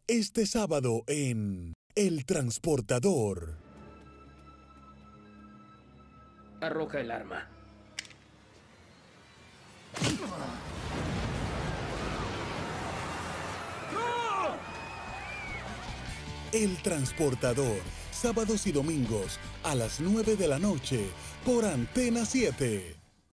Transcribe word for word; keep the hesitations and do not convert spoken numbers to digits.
Este sábado en El Transportador. Arroja el arma. El Transportador, sábados y domingos a las nueve de la noche por Antena siete.